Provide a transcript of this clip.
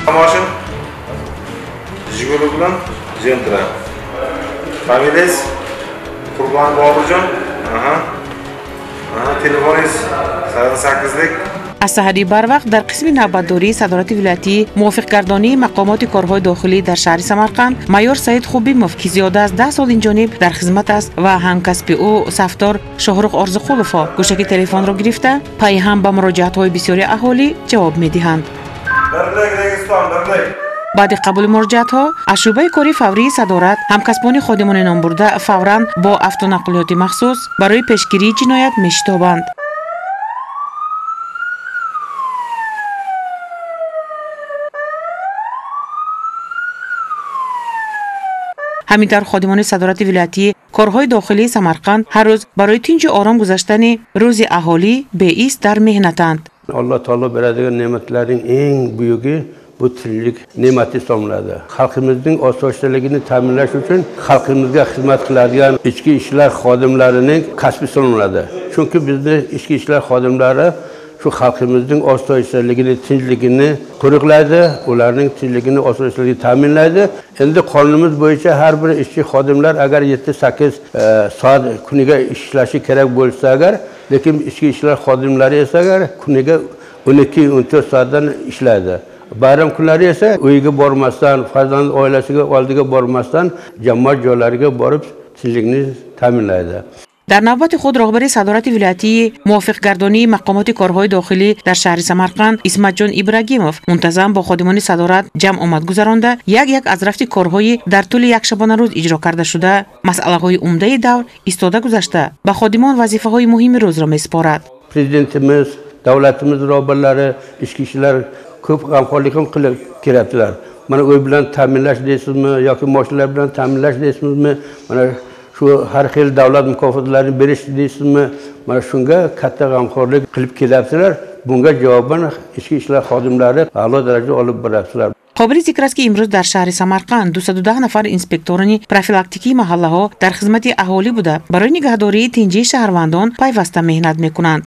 Moshin Jiguli bilan Gentra. Familiyangiz Qurbon Boburjon. Telefoningiz 8lik. از سحری بروقت در قسم نوبتداری صدارت ولایتی موافقگردانی مقامات کارهای داخلی در شهر سمرقند مایور سعید خوبیموف که زیاده از 10 سال این جانب در خدمت است و همکسب او صفدار شاهرخ آرزوخولوفا گوشک تلفن را گرفته پای هم به مراجعت های بسیاری اهالی جواب میدهند. بعد قبول مراجعت ها از شعبه کاری فوری صدارت همکسبان خادمان نام برده فوراً با автонقلیات مخصوص برای پیشگیری جنایت میشتابند. همینطور خادمان صدارت ولایتی کارهای داخلی سمرقند هر روز برای تینج آرام گذشتن روز اهالی به ایست در مهنتند. الله تعالی برای نعمتlerin en büyüğü bu trillik nemati sanıladi. Xalqimizning osoyishtaligini ta'minlash uchun xalqimizga xizmat qiladigan ichki ishlar xodimlarining kasbi sanıladi. Chunki bizning ichki ishlar xodimlari şu xalqimizning osoyishtaligini, tinchligini qo'riqlaydi, ularning tinchligini, osoyishtaligini ta'minlaydi. Endi qonunimiz bo'yicha har bir ishchi xodimlar agar 7-8 soat kuniga ishlashi kerak bo'lsa agar, lekin ichki ishlar xodimlari esa agar kuniga 12-14 soatdan ishlaydi. Bayram kunlari esa uyiga bormasdan, farzand oilasiga oldiga bormasdan jamoat joylariga borib tinchlikni ta'minlaydi. در نوبت خود راهبر صدارت ولایتی موافقگردانی مقامات کارهای داخلی در شهر سمرقند اسمت جان ابراهیموف منتظم با خادمان صدارت جمع آمد گذرانده یک از رفت کارهای در طول یک شبانه روز اجرا کرده شده مسئله های عمده دور ایستاده گذشته به خادمان وظیفه های مهم روز را میسپارد. Prezidentimiz, davlatimiz rahbarlari, ichki ishlar ko'p g'amxo'rlik qilib kelayaptilar. Mana uy bilan ta'minlash deysizmi yoki mashinalar bilan ta'minlash deysizmi? Mana şu har xil davlat mukofotlarini berish deysizmi? Mana shunga katta g'amxo'rlik qilib kelyaptilar. Bunga javoban ichki ishlar xodimlari a'lo darajada olib boryaptilar. قابل ذکر است که امروز در شهر سمرقند 210 نفر اینسپکتوران پروفیلاکتیکی محله ها در خدمت اهالی بوده برای نگهداری تنجی شهروندان پیوسته مهنت میکنند.